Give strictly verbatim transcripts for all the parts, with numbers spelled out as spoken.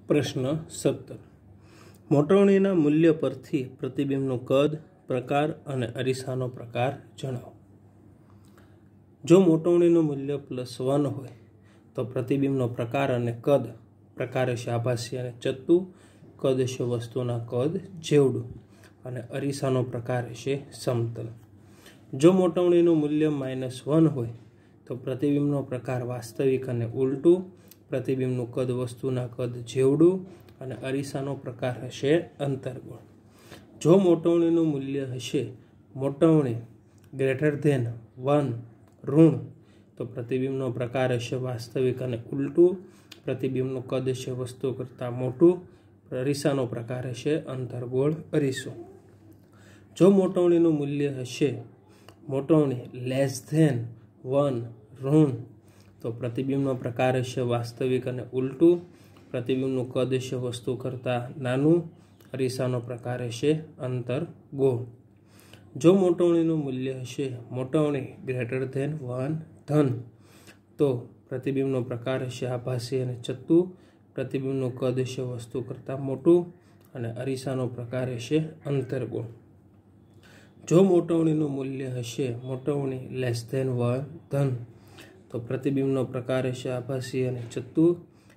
प्रश्न सत्तर मोटवણીના મૂલ્ય પરથી પ્રતિબિંબનું કદ પ્રકાર અને અરીસાનો પ્રકાર જણાવો। જો મોટવણીનું મૂલ્ય પ્લસ વન હોય તો પ્રતિબિંબનો પ્રકાર અને કદ પ્રકાર હશે આભાસી અને ચત્તુ, કદ હશે વસ્તુના કદ જેવડું અને અરીસાનો પ્રકાર હશે સમતલ। જો મોટવણીનું મૂલ્ય માઇનસ વન હોય તો પ્રતિબિંબનો પ્રકાર વાસ્તવિક અને ઉલટું, પ્રતિબિંબનું કદ વસ્તુના કદ જેવડું અને અરીસાનો પ્રકાર હશે અંતર્ગોળ। જો મોટવણીનું મૂલ્ય હશે મોટવણી ગ્રેટર ધેન વન ઋણ તો પ્રતિબિંબનો પ્રકાર હશે વાસ્તવિક અને ઉલટું, પ્રતિબિંબનું કદ હશે વસ્તુ કરતાં મોટું, અરીસાનો પ્રકાર હશે અંતર્ગોળ અરીસો। જો મોટવણીનું મૂલ્ય હશે મોટવણી લેસ ધેન વન ઋણ તો પ્રતિબિંબનો પ્રકાર હશે વાસ્તવિક અને ઉલટું, પ્રતિબિંબનું કદ હશે વસ્તુ કરતાં નાનું, અરીસાનો પ્રકાર હશે અંતર્ગોળ। જો મોટવણીનું મૂલ્ય હશે મોટવણી ગ્રેટર ધેન વન ધન તો પ્રતિબિંબનો પ્રકાર હશે આભાસી અને ચત્તુ, પ્રતિબિંબનું કદ હશે વસ્તુ કરતાં મોટું અને અરીસાનો પ્રકાર હશે અંતર્ગોળ। જો મોટવણીનું મૂલ્ય હશે મોટવણી લેસ ધેન વન ધન તો પ્રતિબિંબનો પ્રકાર હશે આભાસી અને ચત્તુ,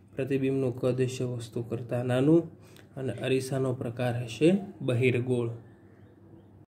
પ્રતિબિંબનું કદ હશે વસ્તુ કરતાં નાનું અને અરીસાનો પ્રકાર હશે બહિર્ગોળ।